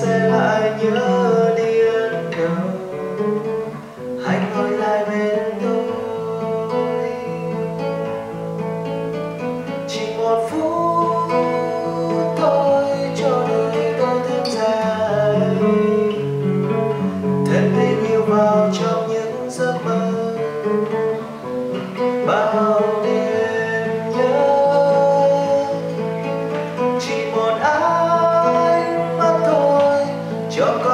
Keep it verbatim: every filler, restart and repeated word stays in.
sẽ lại nhớ điên đầu. Hãy ngồi lại bên tôi, chỉ một phút thôi cho đời tôi thêm dài, thêm tình yêu vào trong những giấc mơ. Bao đêm nhớ, chỉ một ánh mắt thôi cho